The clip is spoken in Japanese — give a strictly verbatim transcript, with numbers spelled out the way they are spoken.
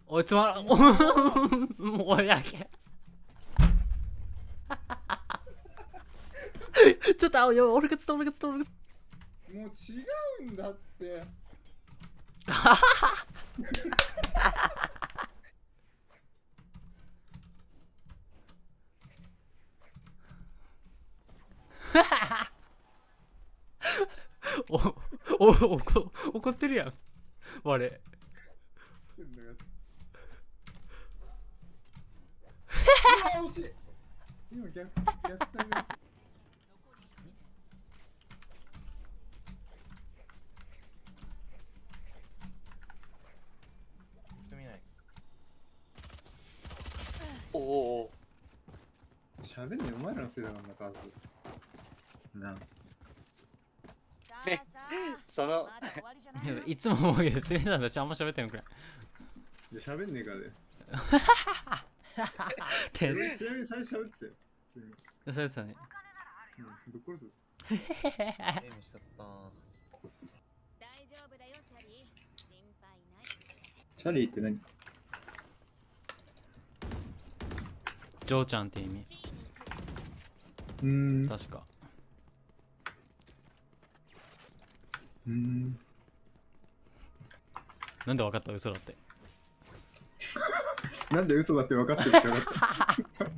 おいつまらもうやけちょっとあよ俺がつった俺がつった俺がつっもう違うんだっておおおこ怒ってるやん我変なやつうわ惜しい今逆逆サイですおお。 喋んねえお前らのせいだからなカズなあねそのいつも思うけどしねさんたちあんま喋ってんのくらいいや喋んねえからね天俺才ちなみに最初喋ってたよちなみにそうですよねうんぶっ殺すゲームしちゃった大丈夫だよチャリー、心配ない。 チャリーって何ジョーちゃんって意味うーん確かうーんなんで分かった嘘だってなんで嘘だって分かってるって分かった